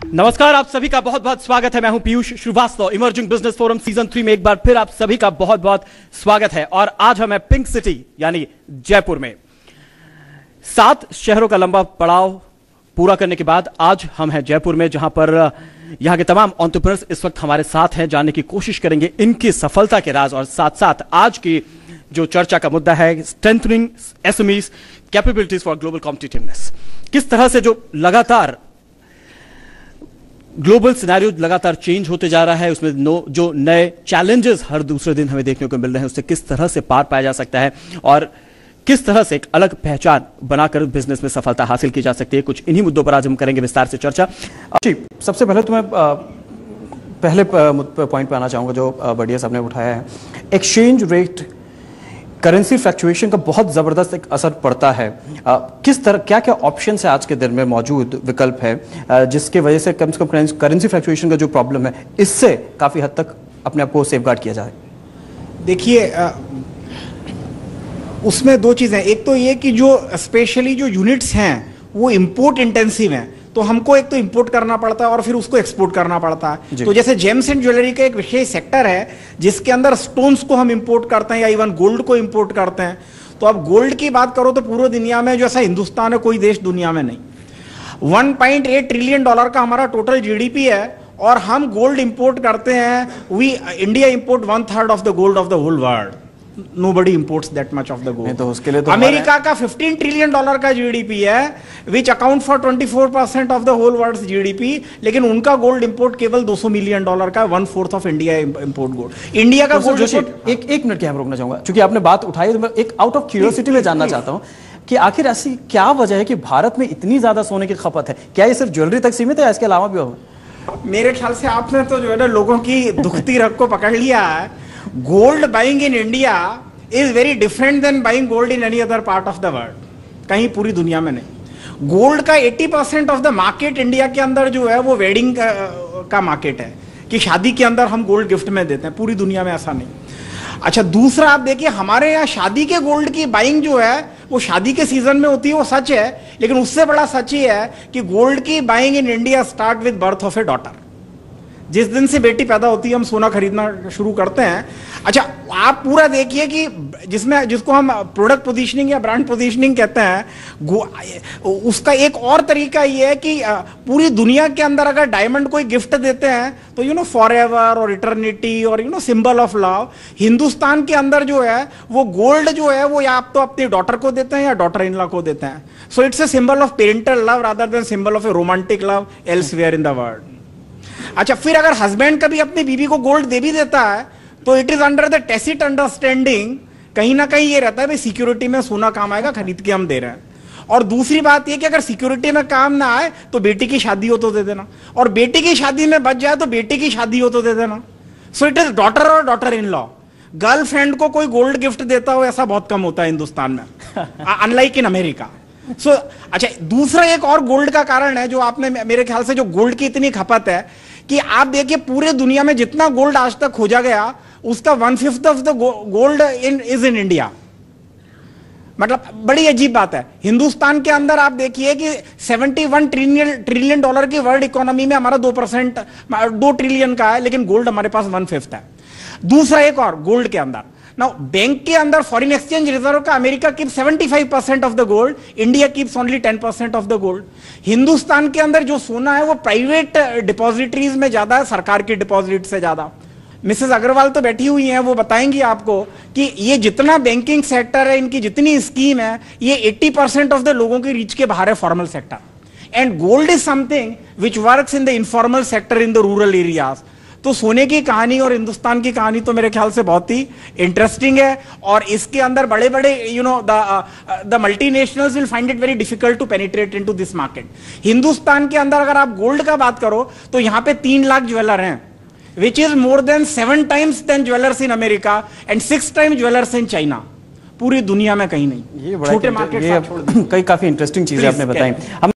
नमस्कार, आप सभी का बहुत बहुत स्वागत है। मैं हूं Piyush Shrivastava. Emerging business forum season 3 में एक बार फिर आप सभी का बहुत बहुत स्वागत है। और आज हम हैं पिंक सिटी यानी जयपुर में। 7 शहरों का लंबा पड़ाव पूरा करने के बाद आज हम हैं जयपुर में, जहां पर यहां के तमाम एंटरप्रेन्योर्स इस वक्त हमारे साथ हैं। जानने की कोशिश करेंगे इनकी सफलता के राज, और साथ साथ आज की जो चर्चा का मुद्दा है, strengthening SMEs capabilities for global competitiveness. किस तरह से जो लगातार ग्लोबल सिनेरियो लगातार चेंज होते जा रहा है, उसमें जो नए चैलेंजेस हर दूसरे दिन हमें देखने को मिल रहे हैं, उससे किस तरह से पार पाया जा सकता है और किस तरह से एक अलग पहचान बनाकर बिजनेस में सफलता हासिल की जा सकती है। कुछ इन्हीं मुद्दों पर आज हम करेंगे विस्तार से चर्चा। जी, सबसे पहले तो मैं पहले पॉइंट पे आना चाहूंगा जो बढ़िया साहब ने उठाया है। एक्सचेंज रेट, करेंसी फ्लक्चुएशन का बहुत जबरदस्त एक असर पड़ता है। किस तरह क्या क्या ऑप्शन है आज के दिन में मौजूद विकल्प है जिसके वजह से कम करेंसी फ्लक्चुएशन का जो प्रॉब्लम है, इससे काफी हद तक अपने आप को सेफगार्ड किया जाए? देखिए, उसमें 2 चीजें। एक तो ये कि जो स्पेशली जो यूनिट्स हैं वो इंपोर्ट इंटेंसिव हैं, तो हमको एक तो इंपोर्ट करना पड़ता है और फिर उसको एक्सपोर्ट करना पड़ता है। तो जैसे जेम्स एंड ज्वेलरी का एक विशेष सेक्टर है जिसके अंदर स्टोन्स को हम इंपोर्ट करते हैं या इवन गोल्ड को इंपोर्ट करते हैं। तो अब गोल्ड की बात करो तो पूरी दुनिया में जो ऐसा हिंदुस्तान है, कोई देश दुनिया में नहीं। $1.8 ट्रिलियन का हमारा टोटल जीडीपी है और हम गोल्ड इंपोर्ट करते हैं। India import 1/3 of the gold of the whole world. Nobody imports that much of the gold. तो उसके लिए तो अमेरिका का $15 ट्रिलियन का जीडीपी है, which account for 24% of the whole world's GDP, लेकिन उनका गोल्ड इंपोर्ट केवल $200 मिलियन का, 1/4 of India import gold. India का गोल्ड एक मिनट के यहाँ रोकना चाहूंगा, क्योंकि आपने बात उठाई तो मैं एक आउट ऑफ क्यूरियोसिटी में जानना चाहता हूँ कि आखिर ऐसी क्या वजह है कि भारत में इतनी ज्यादा सोने की खपत है? क्या ये सिर्फ ज्वेलरी तक सीमित है, इसके अलावा भी होगा? मेरे ख्याल से आपने तो जो है ना लोगों की दुखती रग को पकड़ लिया है। Gold buying in India is very different than buying gold in any other part of the world. कहीं पूरी दुनिया में नहीं। गोल्ड का 80% ऑफ द मार्केट इंडिया के अंदर जो है वो वेडिंग का मार्केट है, कि शादी के अंदर हम गोल्ड गिफ्ट में देते हैं। पूरी दुनिया में ऐसा नहीं। अच्छा, दूसरा आप देखिए, हमारे यहाँ शादी के गोल्ड की बाइंग जो है वो शादी के सीजन में होती है, वो सच है। लेकिन उससे बड़ा सच ही है कि गोल्ड की buying in India start with birth of a daughter. जिस दिन से बेटी पैदा होती है हम सोना खरीदना शुरू करते हैं। अच्छा, आप पूरा देखिए कि जिसको हम प्रोडक्ट पोजीशनिंग या ब्रांड पोजीशनिंग कहते हैं, उसका एक और तरीका ये है कि पूरी दुनिया के अंदर अगर डायमंड कोई गिफ्ट देते हैं तो फॉरएवर और इटर्निटी और सिंबल ऑफ लव। हिंदुस्तान के अंदर जो है वो गोल्ड जो है वो या आप तो अपनी डॉटर को देते हैं या डॉटर इन लॉ को देते हैं। So it's a symbol of parental love rather than symbol of a romantic love elsewhere in the world. अच्छा, फिर अगर हस्बैंड कभी अपनी बीवी को गोल्ड दे भी देता है तो it is under the tacit understanding, कहीं ना कहीं ये रहता है भाई सिक्योरिटी में सोना काम आएगा, खरीद के हम दे रहे हैं। और दूसरी बात ये कि अगर सिक्योरिटी में काम ना आए तो बेटी की शादी हो तो दे देना, और बेटी की शादी में बच जाए तो बेटी की शादी हो तो दे देना। सो इट इज डॉटर और डॉटर इन लॉ। गर्लफ्रेंड को कोई गोल्ड गिफ्ट देता हो ऐसा बहुत कम होता है हिंदुस्तान में, अनलाइक इन अमेरिका। अच्छा, दूसरा एक और गोल्ड का कारण है जो आपने, मेरे ख्याल से जो गोल्ड की इतनी खपत है कि आप देखिए पूरे दुनिया में जितना गोल्ड आज तक खोजा गया उसका 1/5 of the gold is in India. मतलब बड़ी अजीब बात है। हिंदुस्तान के अंदर आप देखिए कि $71 ट्रिलियन की वर्ल्ड इकोनॉमी में हमारा 2% 2 ट्रिलियन का है, लेकिन गोल्ड हमारे पास 1/5 है। दूसरा एक और गोल्ड के अंदर, नाउ बैंक के अंदर फॉरेन एक्सचेंज रिजर्व का America keep 75% of the gold, India keeps only 10% of the gold. Hindustan के अंदर जो सोना है वो प्राइवेट डिपॉजिटरीज में ज्यादा है, सरकार की डिपॉजिट से ज्यादा। मिसेस अग्रवाल तो बैठी हुई हैं, वो बताएंगी आपको कि ये जितना बैंकिंग सेक्टर है, इनकी जितनी स्कीम है, ये 80% ऑफ द लोगों की रीच के बाहर है, formal sector. And gold is something which works in the informal sector in the rural areas. तो सोने की कहानी और हिंदुस्तान की कहानी तो मेरे ख्याल से बहुत ही इंटरेस्टिंग है, और इसके अंदर बड़े बड़े the multinationals will find it very difficult to penetrate into this market. Hindustan के अंदर अगर आप गोल्ड का बात करो तो यहां पे 3 लाख ज्वेलर हैं, which is more than 7 times than jewellers in America and 6 times jewellers in China. पूरी दुनिया में कहीं नहीं। ये छोटे मार्केट, कई काफी इंटरेस्टिंग चीजें आपने बताई।